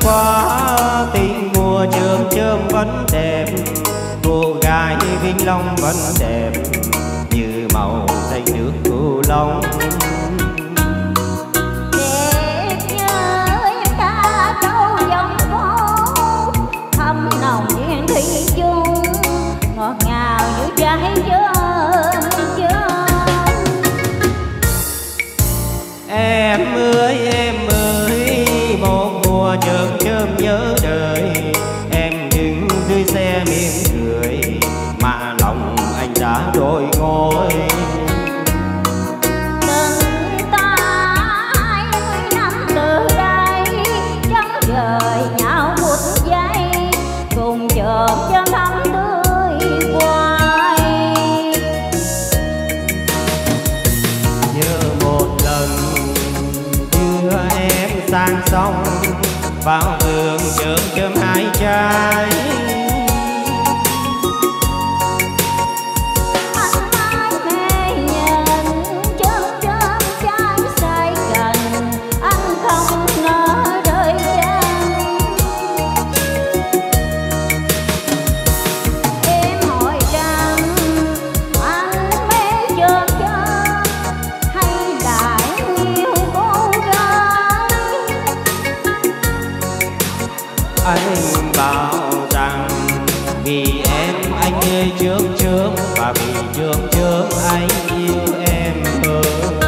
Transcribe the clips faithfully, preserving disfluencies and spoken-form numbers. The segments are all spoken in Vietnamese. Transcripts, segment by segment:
qua tình mùa chớm chớm vẫn đẹp, cô gái Vĩnh Long vẫn đẹp như màu xanh nước Cửu Long. Đẹp nhớ em ca câu dòng phố, thăm nồng duyên thủy chung, ngọt ngào như trái chớm chớm. Em ơi em ơi, một mùa chớm chớm nhớ đời, em đứng dưới xe mỉm cười mà lòng anh đã đổi ngôi. Từng ta hai mươi năm từ đây, trắng trời nhau một giây, cùng chợm cho thắm tươi hoài. Nhớ một lần đưa em sang sông, vào vườn chớm chớm hai trái. Anh mãi mê nhìn chớm chớm trái say cành, anh không ngờ đời chân. Em hỏi rằng anh mê chớm chớm hay lại yêu cô gái. Anh bảo rằng vì em anh mê chớm chớm, và vì chớm chớm anh yêu em hơn.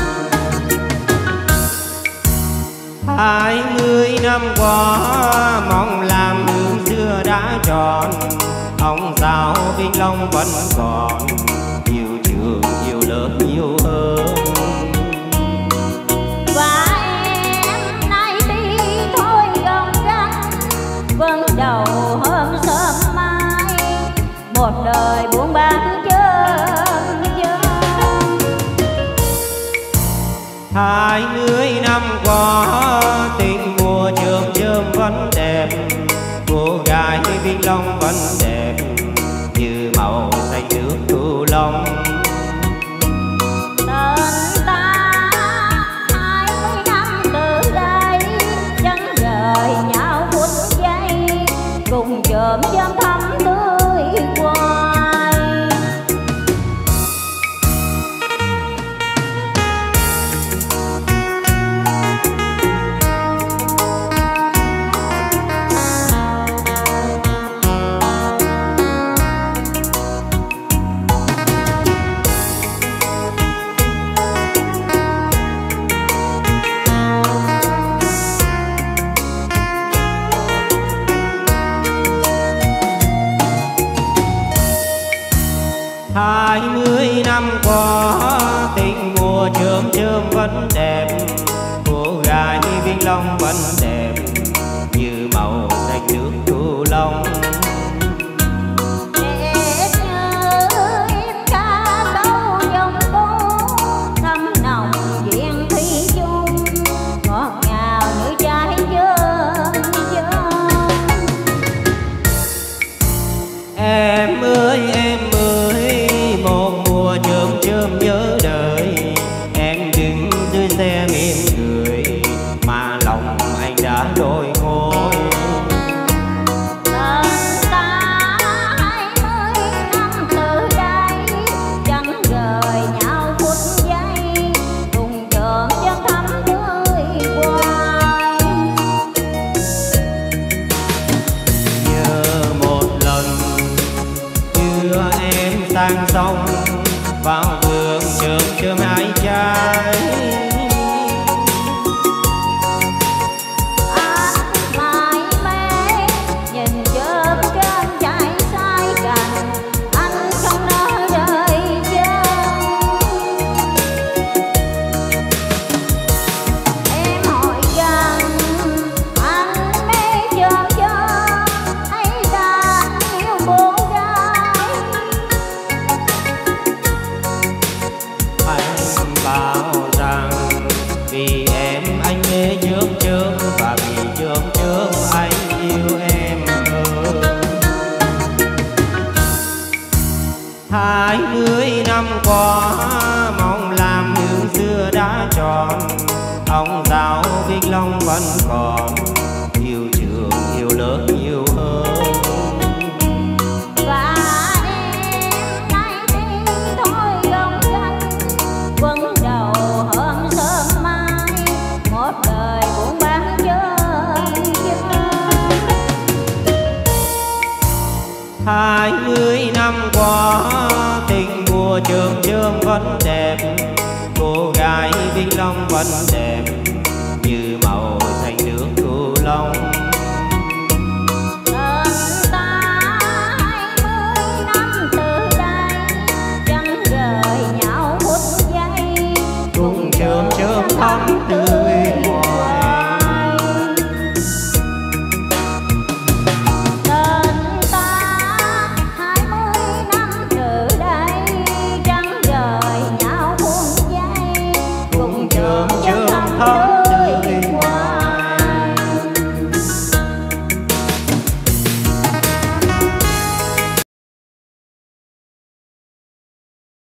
Hai mươi năm qua mong làm hương xưa đã tròn, ông sao Vĩnh Long vẫn còn yêu trường yêu lớp yêu hơn. Và em nay đi thôi gồng gánh, vẫn đầu hôm sớm mai, một đời buồn bã chớm chớm. Hai mươi năm qua tình mùa chớm chớm vẫn đẹp, cô gái Vĩnh Long vẫn đẹp như màu xanh nước Cửu Long. Tên ta hai mươi năm từ đây, chẳng rời nhau phút giây, cùng chớm chớm thắm tươi hoài. Hai mươi năm qua tình mùa chớm chớm vẫn đẹp, cô gái Vĩnh Long vẫn đẹp như màu xanh nước Cửu Long. Đẹp nhớ em ca câu dòng phố, thăm nồng duyên thủy chung, ngọt ngào như trái chớm chớm. Em ơi em ơi, một mùa chớm chớm nhớ đời, em đứng dưới xe mỉm cười mà lòng anh đã đổi ngôi. Tên ta hai mươi năm từ đây, chẳng rời nhau phút giây, cùng chợm chớm thắm tươi hoài. Nhớ một lần đưa em sang sông, vào vườn chớm chớm hai trái. Anh hai mươi năm qua tình mùa trường trường vẫn đẹp, cô gái Vĩnh Long vẫn đẹp.